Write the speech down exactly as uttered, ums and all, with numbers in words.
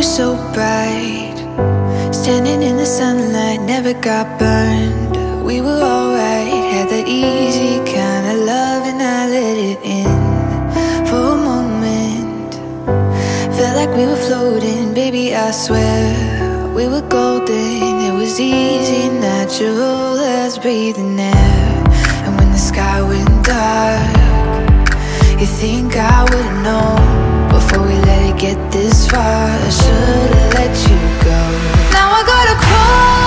was so bright, standing in the sunlight, never got burned. We were alright, had that easy kind of love, and I let it in for a moment. Felt like we were floating, baby, I swear we were golden. It was easy, natural as breathing air. And when the sky went dark, you think I would've known before we let it get this far. I should've let you go. Now I gotta crawl